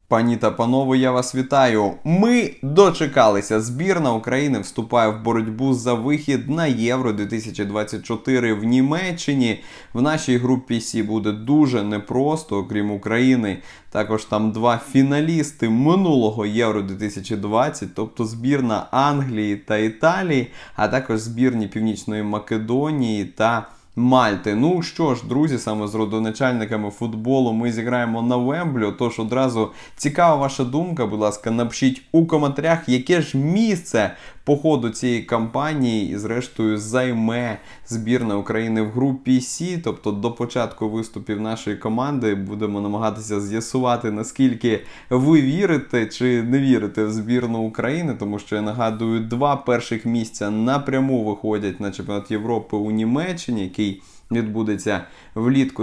Пані та панове, я вас вітаю. Ми дочекалися. Збірна України вступає в боротьбу за вихід на Євро 2024 в Німеччині. В нашій групі С буде дуже непросто, окрім України. Також там два фіналісти минулого Євро 2020, тобто збірна Англії та Італії, а також збірні Північної Македонії та Мальти. Ну що ж, друзі, саме з родоначальниками футболу ми зіграємо на Вемблі, тож одразу цікава ваша думка, будь ласка, напишіть у коментарях, яке ж місце по ходу цієї кампанії і зрештою займе збірна України в групі С, тобто до початку виступів нашої команди будемо намагатися з'ясувати, наскільки ви вірите чи не вірите в збірну України, тому що, я нагадую, два перших місця напряму виходять на чемпіонат Європи у Німеччині, який відбудеться влітку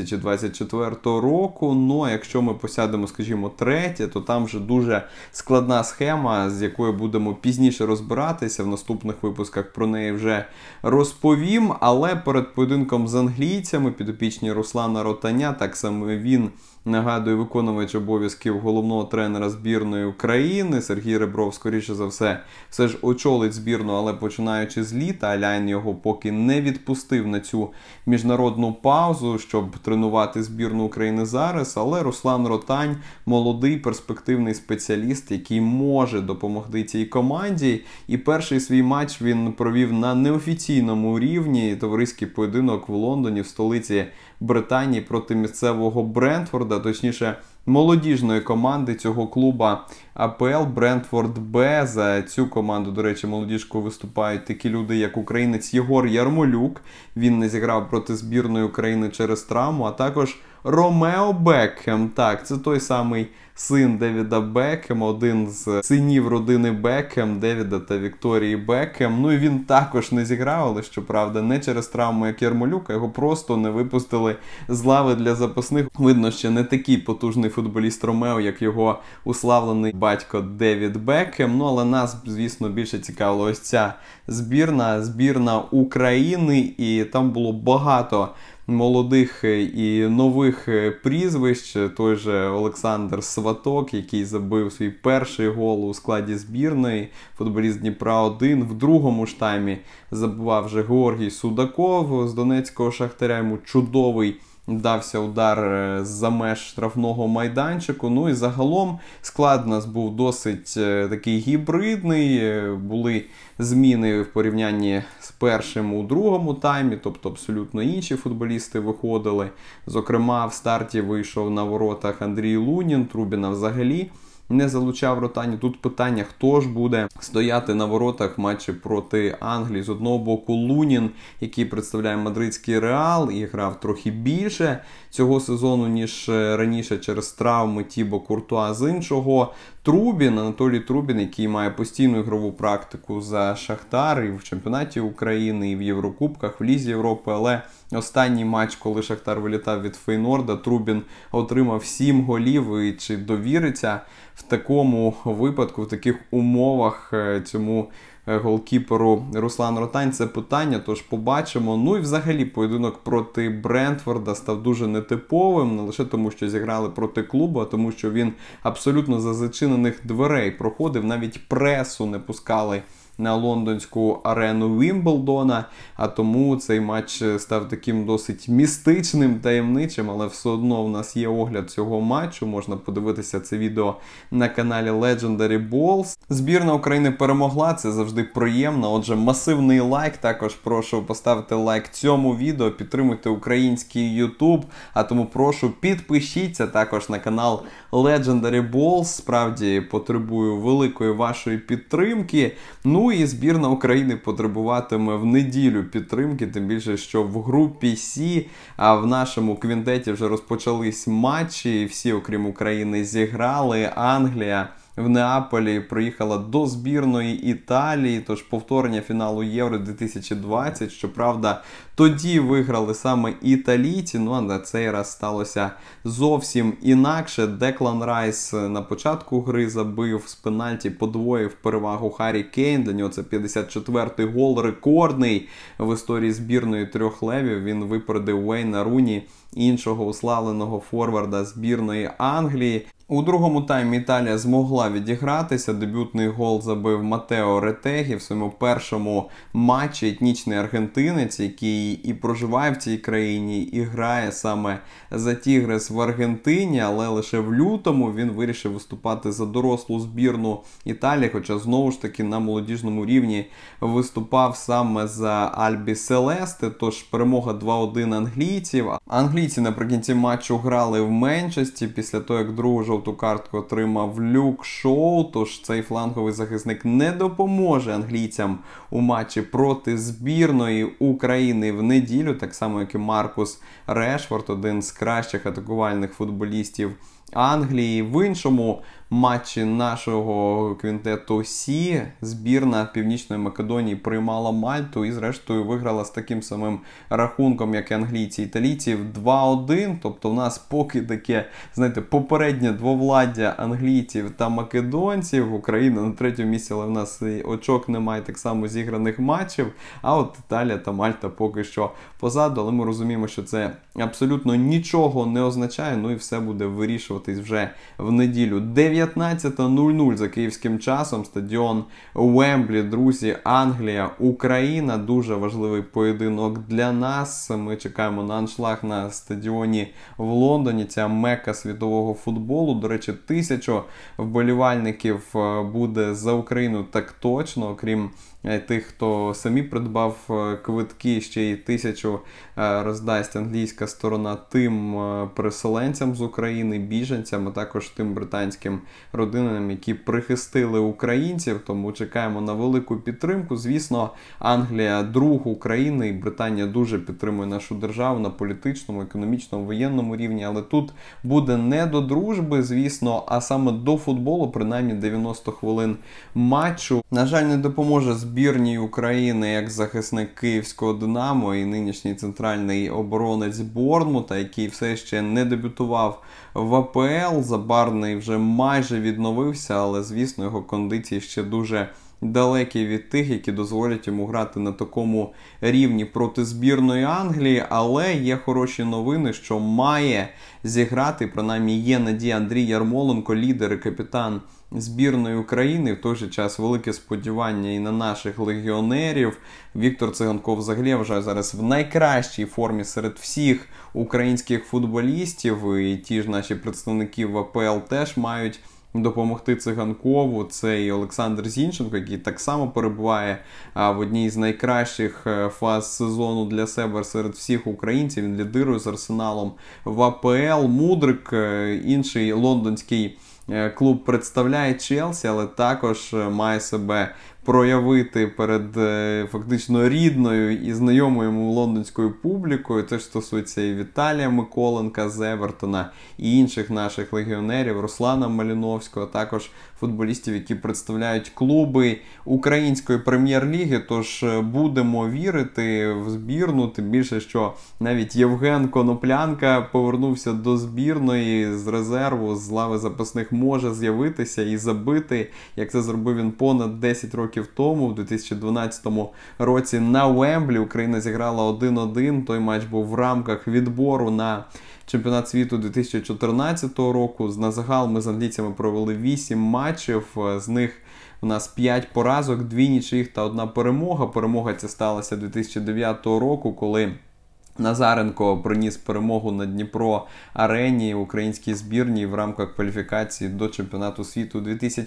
2024 року. Ну, а якщо ми посядемо, скажімо, третє, то там вже дуже складна схема, з якою будемо пізніше розбиратися. В наступних випусках про неї вже розповім. Але перед поєдинком з англійцями підопічні Руслана Ротаня, так само він, нагадую, виконувач обов'язків головного тренера збірної України. Сергій Ребров, скоріше за все ж очолить збірну, але починаючи з літа. Аляйн його поки не відпустив на цю міжнародну паузу, щоб тренувати збірну України зараз. Але Руслан Ротань – молодий перспективний спеціаліст, який може допомогти цій команді. І перший свій матч він провів на неофіційному рівні. Товариський поєдинок в Лондоні, в столиці Британії, проти місцевого Брентфорда, точніше молодіжної команди цього клуба АПЛ Брентфорд Б. За цю команду, до речі, молодіжку виступають такі люди, як українець Єгор Ярмолюк. Він не зіграв проти збірної України через травму, а також Ромео Бекхем. Так, це той самий син Девіда Бекхема, один з синів родини Бекхем, Девіда та Вікторії Бекхем. Ну і він також не зіграв, але, щоправда, не через травму, як Ярмолюк, а його просто не випустили з лави для запасних. Видно, що не такий потужний футболіст Ромео, як його уславлений батько Девід Бекхем. Ну, але нас, звісно, більше цікавила ось ця збірна України, і там було багато молодих і нових прізвищ. Той же Олександр Сваток, який забив свій перший гол у складі збірної, футболіст Дніпра-1. В другому ж таймі забивав вже Георгій Судаков з Донецького Шахтаря. Йому чудовий дався удар з-за меж штрафного майданчику. Ну і загалом склад у нас був досить такий гібридний. Були зміни в порівнянні з першим у другому таймі, тобто абсолютно інші футболісти виходили. Зокрема, в старті вийшов на воротах Андрій Лунін, Трубіна взагалі не залучав Ротані. Тут питання, хто ж буде стояти на воротах в матчі проти Англії. З одного боку Лунін, який представляє мадридський Реал і грав трохи більше цього сезону, ніж раніше через травми Тібо Куртуа. З іншого Трубін, Анатолій Трубін, який має постійну ігрову практику за Шахтар і в чемпіонаті України, і в Єврокубках, в Лізі Європи. Але останній матч, коли Шахтар вилітав від Фейнорда, Трубін отримав 7 голів. І чи довіриться в такому випадку, в таких умовах цьому голкіперу Руслан Ротань, це питання, тож побачимо. Ну і взагалі поєдинок проти Брентфорда став дуже нетиповим, не лише тому, що зіграли проти клубу, а тому, що він абсолютно за зачинених дверей проходив, навіть пресу не пускали на лондонську арену Вімблдона, а тому цей матч став таким досить містичним, таємничим, але все одно в нас є огляд цього матчу, можна подивитися це відео на каналі Legendary Balls. Збірна України перемогла, це завжди приємно, отже, масивний лайк, також прошу поставити лайк цьому відео, підтримуйте український YouTube, а тому прошу підпишіться також на канал Legendary Balls, справді потребую великої вашої підтримки. Ну і збірна України потребуватиме в неділю підтримки, тим більше, що в групі С, а в нашому квінтеті вже розпочались матчі, і всі, окрім України, зіграли. Англія в Неаполі приїхала до збірної Італії, тож повторення фіналу Євро 2020, щоправда, тоді виграли саме італійці, ну а на цей раз сталося зовсім інакше. Деклан Райс на початку гри забив з пенальті, подвоїв перевагу Харрі Кейн, для нього це 54-й гол, рекордний в історії збірної трьох левів, він випередив Уейна Руні, іншого уславленого форварда збірної Англії. У другому таймі Італія змогла відігратися. Дебютний гол забив Матео Ретегі в своєму першому матчі. Етнічний аргентинець, який і проживає в цій країні, і грає саме за Тігрес в Аргентині, але лише в лютому він вирішив виступати за дорослу збірну Італії, хоча знову ж таки на молодіжному рівні виступав саме за Альбі Селесте. Тож перемога 2-1 англійців. Англійці наприкінці матчу грали в меншості після того, як другу жовту картку отримав Люк Шоу, тож цей фланговий захисник не допоможе англійцям у матчі проти збірної України в неділю, так само як і Маркус Решфорд, один з кращих атакувальних футболістів Англії. В іншому матчі нашого квінтету Сі збірна Північної Македонії приймала Мальту і зрештою виграла з таким самим рахунком, як і англійці, італійців 2-1. Тобто в нас поки таке, знаєте, попереднє двовладдя англійців та македонців. Україна на третьому місці, але в нас очок немає, так само зіграних матчів. А от Італія та Мальта поки що позаду, але ми розуміємо, що це абсолютно нічого не означає, ну і все буде вирішуватись вже в неділю. 19:00 за київським часом, стадіон Уемблі, друзі, Англія, Україна. Дуже важливий поєдинок для нас. Ми чекаємо на аншлаг на стадіоні в Лондоні. Ця мекка світового футболу. До речі, 1000 вболівальників буде за Україну так точно, окрім тих, хто самі придбав квитки, ще й 1000 роздасть англійська сторона тим переселенцям з України, біженцям, а також тим британським родинам, які прихистили українців. Тому чекаємо на велику підтримку. Звісно, Англія друг України, і Британія дуже підтримує нашу державу на політичному, економічному, воєнному рівні, але тут буде не до дружби, звісно, а саме до футболу, принаймні 90 хвилин матчу. На жаль, не допоможе збірній України як захисник київського «Динамо» і нинішній центральний оборонець Борнмута, який все ще не дебютував в АПЛ. Забарний вже майже відновився, але, звісно, його кондиції ще дуже далекі від тих, які дозволять йому грати на такому рівні проти збірної Англії. Але є хороші новини, що має зіграти, принаймні є надія, Андрій Ярмоленко, лідер і капітан збірної України. В той же час велике сподівання і на наших легіонерів. Віктор Циганков взагалі, я вважаю, зараз в найкращій формі серед всіх українських футболістів. І ті ж наші представники в АПЛ теж мають допомогти Циганкову. Це і Олександр Зінченко, який так само перебуває в одній з найкращих фаз сезону для себе серед всіх українців. Він лідирує з Арсеналом в АПЛ. Мудрик, інший лондонський клуб, представляє Челсі, але також має себе проявити перед фактично рідною і знайомою йому лондонською публікою. Це ж стосується і Віталія Миколенка з Евертона, і інших наших легіонерів, Руслана Маліновського, а також футболістів, які представляють клуби української прем'єр-ліги. Тож будемо вірити в збірну, тим більше, що навіть Євген Коноплянка повернувся до збірної з резерву, з лави запасних може з'явитися і забити, як це зробив він понад 10 років тому, в 2012 році на Уемблі. Україна зіграла 1-1, той матч був в рамках відбору на чемпіонат світу 2014 року. На загал ми з англійцями провели 8 матчів, з них у нас 5 поразок, 2 нічиїх та 1 перемога. Перемога ця сталася 2009 року, коли Назаренко приніс перемогу на Дніпро-арені українській збірній в рамках кваліфікації до чемпіонату світу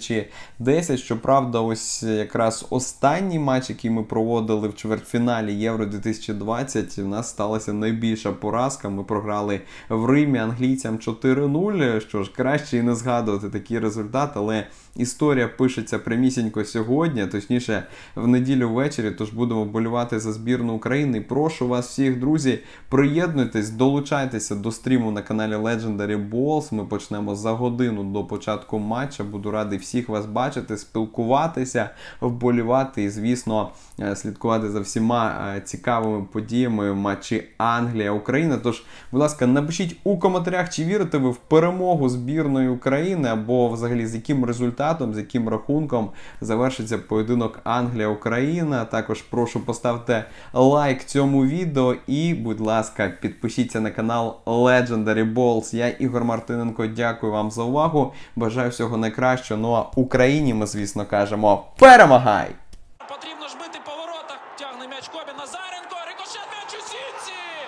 2010. Щоправда, ось якраз останній матч, який ми проводили в чвертьфіналі Євро 2020, у нас сталася найбільша поразка. Ми програли в Римі англійцям 4-0. Що ж, краще і не згадувати такий результат, але історія пишеться прямісінько сьогодні, точніше в неділю ввечері, тож будемо вболівати за збірну України. І прошу вас всіх, друзі, приєднуйтесь, долучайтеся до стріму на каналі Legendary Balls. Ми почнемо за годину до початку матча. Буду радий всіх вас бачити, спілкуватися, вболівати і, звісно, слідкувати за всіма цікавими подіями в матчі Англія-Україна. Тож, будь ласка, напишіть у коментарях, чи вірите ви в перемогу збірної України, або взагалі з яким результатом, з яким рахунком завершиться поєдинок Англія-Україна. Також прошу поставте лайк цьому відео і, будь будь ласка, підпишіться на канал Legendary Balls. Я Ігор Мартиненко, дякую вам за увагу. Бажаю всього найкращого. Ну а Україні ми, звісно, кажемо перемагай! Потрібно ж бити по воротах. Тягне м'яч Кобін. Назаренко. Рикошет, м'яч у сітці.